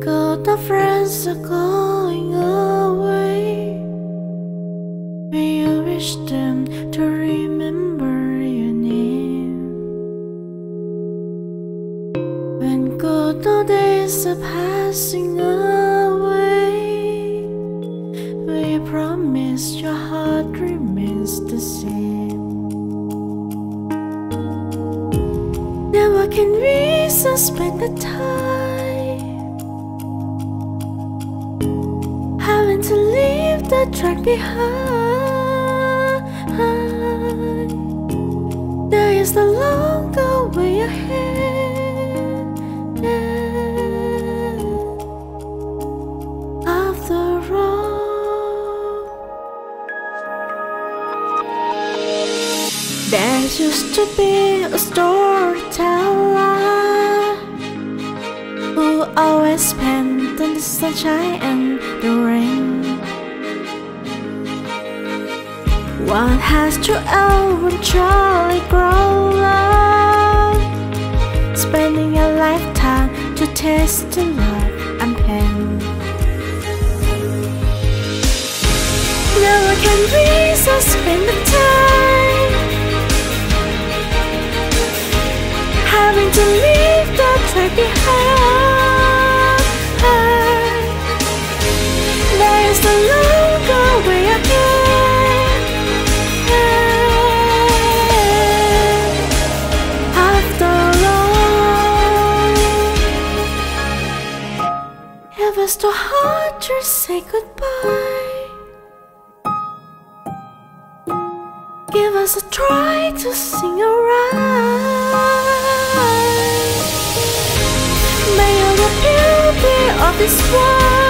good the friends are going away, may you wish them to remember your name. When good old days are passing away, will you promise your heart remains the same? Never can we suspect the time, having to leave the track behind. There is the longer way ahead. After all, there used to be a storyteller who always spent in the sunshine and the rain. One has to eventually grow up, spending a lifetime to taste the love and pain. Never can we suspend the time, having to leave the track behind. There is the longer way again. After all, it was too hard to say goodbye. Give us a try to sing alright. May all the beauty of this world